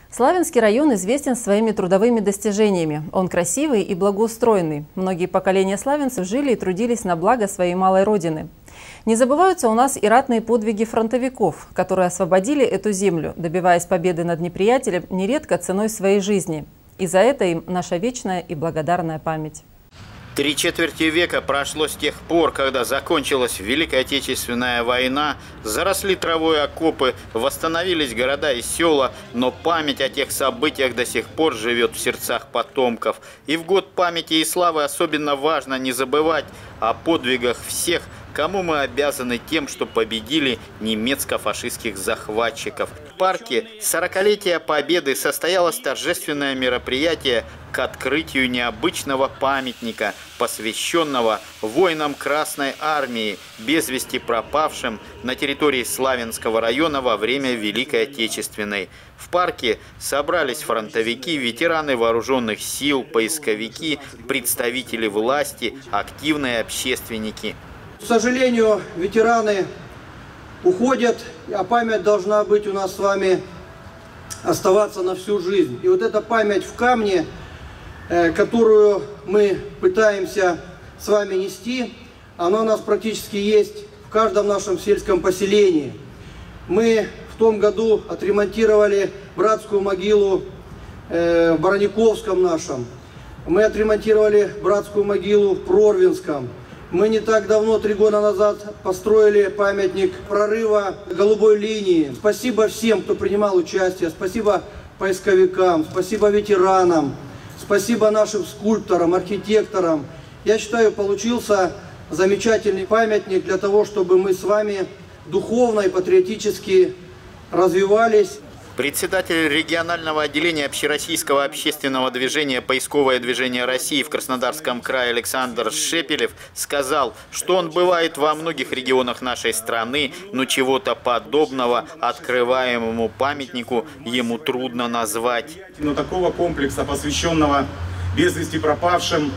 Славянский район известен своими трудовыми достижениями. Он красивый и благоустроенный. Многие поколения славянцев жили и трудились на благо своей малой родины. Не забываются у нас и ратные подвиги фронтовиков, которые освободили эту землю, добиваясь победы над неприятелем нередко ценой своей жизни. И за это им наша вечная и благодарная память. 3/4 века прошло с тех пор, когда закончилась Великая Отечественная война, заросли травой окопы, восстановились города и села, но память о тех событиях до сих пор живет в сердцах потомков. И в год памяти и славы особенно важно не забывать о подвигах всех, кому мы обязаны тем, что победили немецко-фашистских захватчиков. В парке 40-летия Победы состоялось торжественное мероприятие к открытию необычного памятника, посвященного воинам Красной Армии, без вести пропавшим на территории Славянского района во время Великой Отечественной. В парке собрались фронтовики, ветераны вооруженных сил, поисковики, представители власти, активные общественники. К сожалению, ветераны уходят, а память должна быть у нас с вами оставаться на всю жизнь. И вот эта память в камне, которую мы пытаемся с вами нести, она у нас практически есть в каждом нашем сельском поселении. Мы в том году отремонтировали братскую могилу в Бараниковском нашем. Мы отремонтировали братскую могилу в Прорвинском. Мы не так давно, 3 года назад, построили памятник прорыва голубой линии. Спасибо всем, кто принимал участие. Спасибо поисковикам, спасибо ветеранам, спасибо нашим скульпторам, архитекторам. Я считаю, получился замечательный памятник для того, чтобы мы с вами духовно и патриотически развивались. Председатель регионального отделения Общероссийского общественного движения «Поисковое движение России» в Краснодарском крае Александр Шепелев сказал, что он бывает во многих регионах нашей страны, но чего-то подобного открываемому памятнику ему трудно назвать. Но такого комплекса, посвященного без вести пропавшим,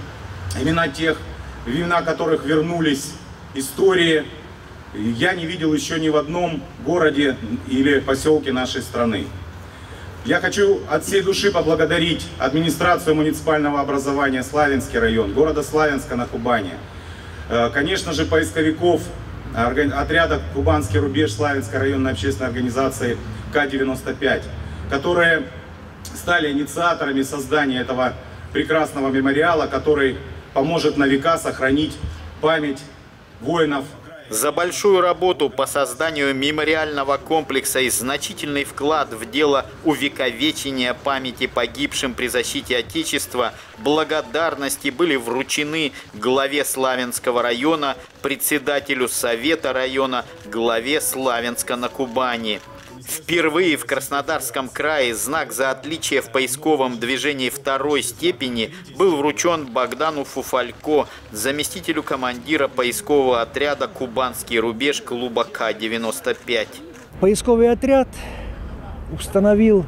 имена которых вернулись истории, я не видел еще ни в одном городе или поселке нашей страны. Я хочу от всей души поблагодарить администрацию муниципального образования Славянский район, города Славянска на Кубани. Конечно же, поисковиков отряда «Кубанский рубеж» Славянской районной общественной организации К-95, которые стали инициаторами создания этого прекрасного мемориала, который поможет на века сохранить память воинов. За большую работу по созданию мемориального комплекса и значительный вклад в дело увековечения памяти погибшим при защите Отечества благодарности были вручены главе Славянского района, председателю Совета района, главе Славянска на Кубани. Впервые в Краснодарском крае знак за отличие в поисковом движении 2-й степени был вручен Богдану Фуфалько, заместителю командира поискового отряда «Кубанский рубеж» клуба К-95. Поисковый отряд установил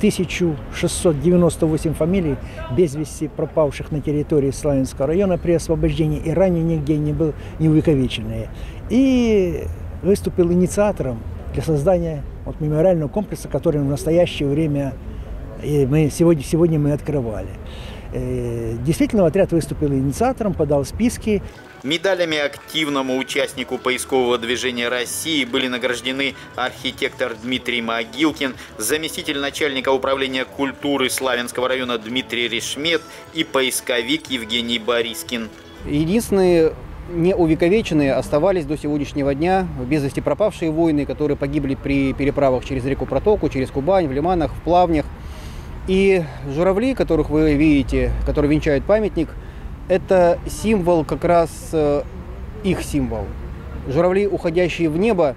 1698 фамилий без вести пропавших на территории Славянского района при освобождении, и ранее нигде не был не увековеченные. И выступил инициатором для создания мемориального комплекса, который в настоящее время сегодня мы открывали. Действительно, отряд выступил инициатором, подал списки. Медалями активному участнику поискового движения России были награждены архитектор Дмитрий Могилкин, заместитель начальника управления культуры Славянского района Дмитрий Решмет и поисковик Евгений Борискин. Единственные неувековеченные оставались до сегодняшнего дня без вести пропавшие воины, которые погибли при переправах через реку Протоку, через Кубань, в Лиманах, в Плавнях. И журавли, которых вы видите, которые венчают памятник, это символ, как раз их символ. Журавли, уходящие в небо,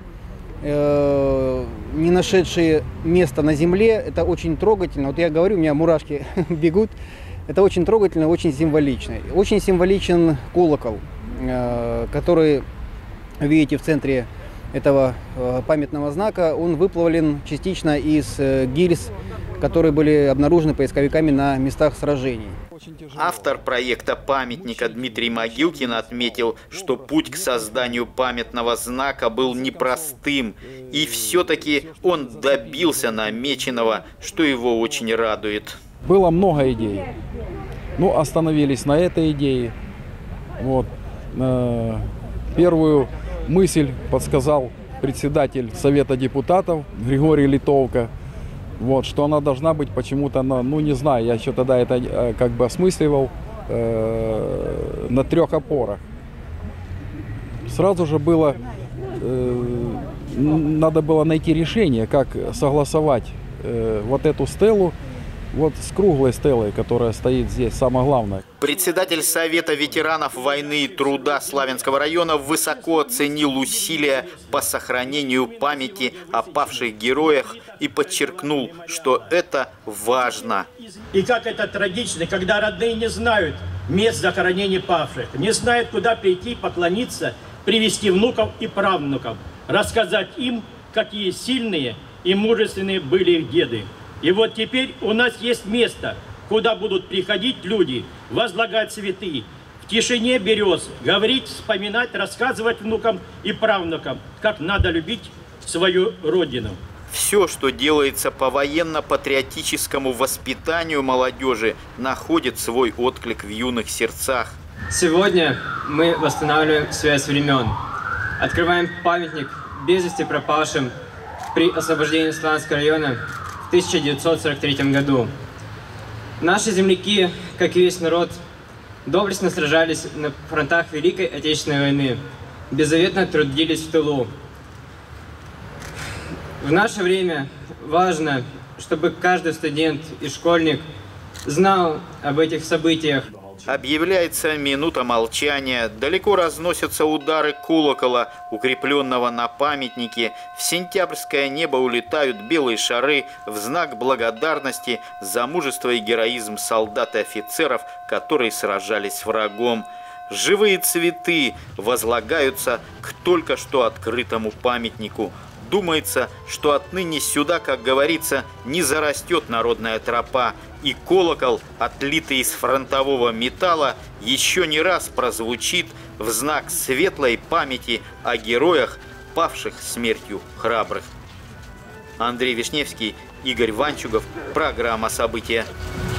не нашедшие места на земле, это очень трогательно. Вот я говорю, у меня мурашки бегут. Это очень трогательно, очень символично. Очень символичен колокол, который видите в центре этого памятного знака. Он выплавлен частично из гильз, которые были обнаружены поисковиками на местах сражений. Автор проекта памятника Дмитрий Могилкин отметил, что путь к созданию памятного знака был непростым, и все-таки он добился намеченного, что его очень радует. Было много идей, но остановились на этой идее. Вот. Первую мысль подсказал председатель Совета депутатов Григорий Литовка. Вот, что она должна быть почему-то, ну не знаю, я еще тогда это как бы осмысливал, на 3 опорах. Сразу же было, надо было найти решение, как согласовать вот эту стелу вот с круглой стелой, которая стоит здесь, самое главное. Председатель Совета ветеранов войны и труда Славянского района высоко оценил усилия по сохранению памяти о павших героях и подчеркнул, что это важно. И как это трагично, когда родные не знают мест захоронения павших, не знают, куда прийти, поклониться, привести внуков и правнуков, рассказать им, какие сильные и мужественные были их деды. И вот теперь у нас есть место, куда будут приходить люди, возлагать цветы, в тишине берез, говорить, вспоминать, рассказывать внукам и правнукам, как надо любить свою родину. Все, что делается по военно-патриотическому воспитанию молодежи, находит свой отклик в юных сердцах. Сегодня мы восстанавливаем связь времен, открываем памятник без вести пропавшим при освобождении Славянского района в 1943 году. Наши земляки, как и весь народ, доблестно сражались на фронтах Великой Отечественной войны, беззаветно трудились в тылу. В наше время важно, чтобы каждый студент и школьник знал об этих событиях. Объявляется минута молчания, далеко разносятся удары колокола, укрепленного на памятнике. В сентябрьское небо улетают белые шары в знак благодарности за мужество и героизм солдат и офицеров, которые сражались с врагом. Живые цветы возлагаются к только что открытому памятнику. Думается, что отныне сюда, как говорится, не зарастет народная тропа, и колокол, отлитый из фронтового металла, еще не раз прозвучит в знак светлой памяти о героях, павших смертью храбрых. Андрей Вишневский, Игорь Ванчугов. Программа «События».